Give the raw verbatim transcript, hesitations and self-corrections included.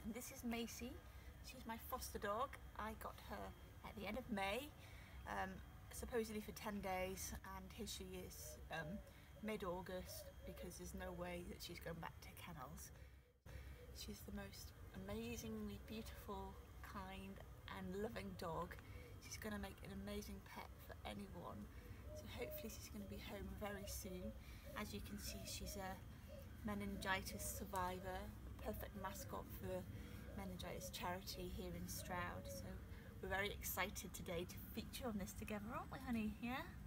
And this is Macey. She's my foster dog. I got her at the end of May, um, supposedly for ten days, and here she is um, mid-August, because there's no way that she's going back to kennels. She's the most amazingly beautiful, kind and loving dog. She's going to make an amazing pet for anyone. So hopefully she's going to be home very soon. As you can see, she's a meningitis survivor, a perfect mascot for meningitis charity here in Stroud. So we're very excited today to feature on this together, aren't we, honey? Yeah?